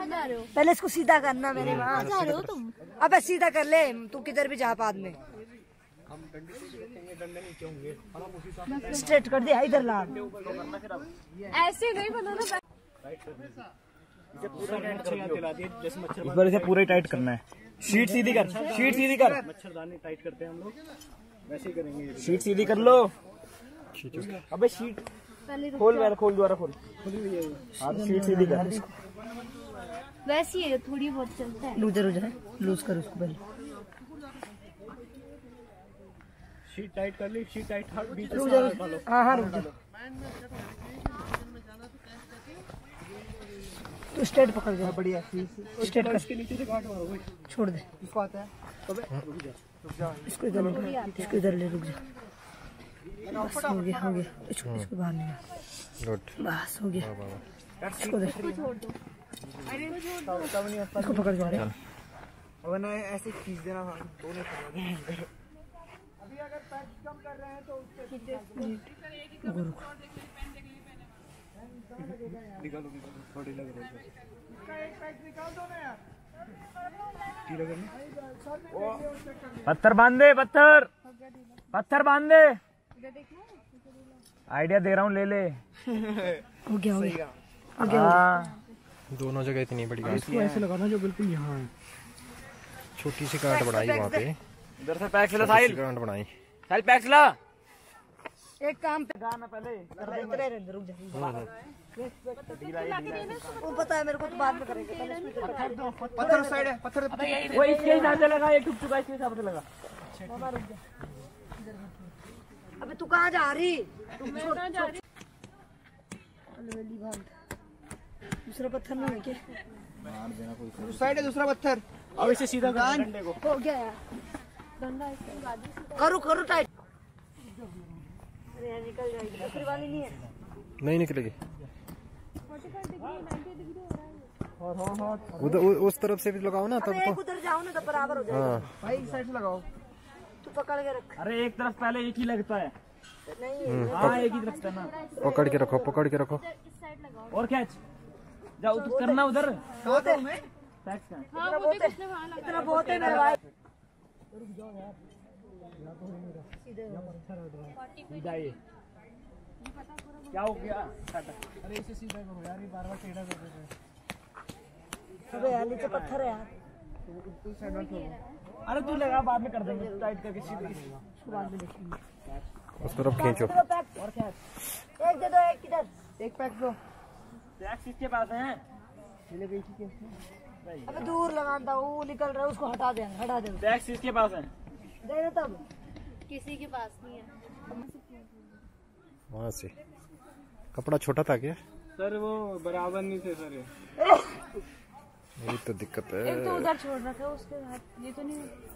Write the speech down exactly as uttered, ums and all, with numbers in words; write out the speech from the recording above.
जा रहे हो? पहले इसको सीधा करना मेरे वहाँ। जा रहे हो तुम? अबे सीधा कर ले, तू किधर भी जा बाद में। स्ट्रेट कर दे, इधर ला। ऐसे नहीं बनाना। इस बार इसे पूरा ही टाइट करना है। शीट सीधी कर, शीट सीधी कर। मच्छरदानी टाइट करते हैं हम लोग, वैसे ही करेंगे। शीट सीधी कर लो। अबे शीट खोल, वैसे खोल, दोबारा खोल। हाँ शीट सीधी कर। वैसे ही थोड़ी बहुत चलता है। लूज लूज है, लूज कर उसको पहले। शीट टाइट कर ली, शीट टाइट। हाँ हाँ रुक जा। तो स्ट्रेट पकड़ जा। बढ़िया स्ट्रेट कर। इसके नीचे से गांठ मारो, छोड़ दे। इसको आता है तो रुक जा, रुक जा। इसको इधर ले, इसको इधर ले, रुक जा। बस हो गया, हो गया। इसको इसको बाहर निकाल। गुड, बस हो गया। इसको दे, छोड़ दो। इसको पकड़ जा। वरना ऐसे खींच देना, दोनों खड़ा देंगे। अभी अगर पैक कम कर रहे हैं तो उसके निकालो निकालो, थोड़ी लग रही है। एक पैक निकाल दो ना यार। पत्थर बांध दे, पत्थर पत्थर बांध दे। आइडिया दे रहा हूँ, ले ले। हो गया, हो गया, हो गया। दोनों जगह इतनी बड़ी गांठ इसको ऐसे लगाना जो बिल्कुल यहाँ है। छोटी सी गांठ बनाई वहाँ पे। इधर से पैक सिला साहिल, गांठ बनाई साहिल पैक सिला। एक काम पे गाना पहले इतने रहने, रुक जा। वो पता है मेरे को, तो बाद में करेंगे। पत्थर साइड है, पत्थर वो इसके हिसाब से लगा, ये टूट चुका है, इसके हिसाब से लगा। अबे तू कहाँ जा रही? दूसरा पत्थर नहीं है क्या? उस साइड है दूसरा पत्थर। अब इसे सीधा कर डंडे को। हो गया यार, डंडा इसके बाद करो करो टाइट। अरे यार निकल जाएगी, दूसरी वाली नहीं है। नहीं निकलेगी। और हाँ हाँ उधर उस तरफ से भी लगाओ ना, तब तो उधर जाओ ना, तब बराबर हो जाएगा। भाई इस साइड से लगाओ। तू पकड़ के रख। अरे एक तरफ पहले एक ही लगता है। नहीं हाँ एक ही लगता है ना। पकड़ के रखो, पकड़ के रखो। और कैच जाओ, तू करना उधर। बहुत है, हाँ वो देख उसने वहाँ लगा। इतना बहुत है मेरे भाई। क्या हो गया? अरे इसे सीधा करो यार, ये बार बार टेढ़ा कर देते हैं। अबे यार नीचे पत्थर है यार। उस साइड में छोड़ो। अरे तू लगा, बाद में कर देंगे टाइट करके सीधे। उसको बाद में देखेंगे। उस तरफ खींचो। और कैच एक दे दो, एक किधर? एक पैक दो। टैक्स किसके पास है? अबे दूर लगाता, वो निकल रहा है, उसको हटा दे, हटा दे। टैक्स किसके पास है? दे दे तब। किसी के पास नहीं है। वहाँ से कपड़ा छोटा था क्या? सर वो बराबर नहीं थे सर। यही तो दिक्कत है। एक तो उधर छोड़ रखा है उसके हाथ, ये तो नहीं।